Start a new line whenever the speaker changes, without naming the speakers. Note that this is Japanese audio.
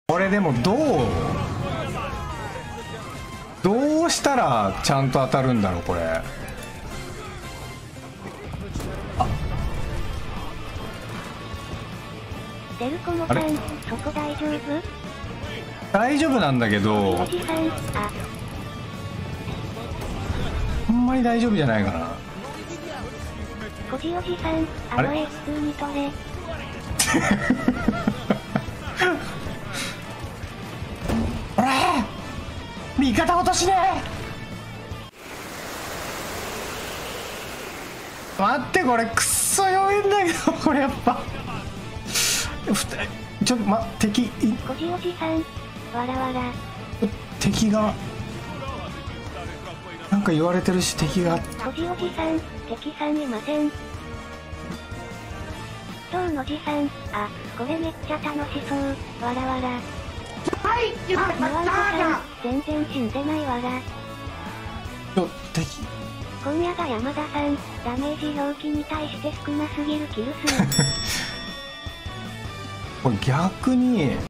これでもどうしたらちゃんと当たるんだろうこれ。
デルコモさん、そこ大丈夫？
大丈夫なんだけど、
おじさん、あ、
あんまり大丈夫じゃないかな。
こじおじさん、あの絵普通に取れ。
おら味方落としねえ。待ってこれくっそ弱いんだけどこれやっぱちょっと敵
こじおじさん、わらわら。
敵がなんか言われてるし、敵が。
こじおじさん、敵さんいません。今日のじさん、あ、これめっちゃ楽しそう、わらわら。はい、岩井さん、全然死んでないわら。
敵
今夜が山田さん、ダメージ表記に対して少なすぎるキル数。
これ逆に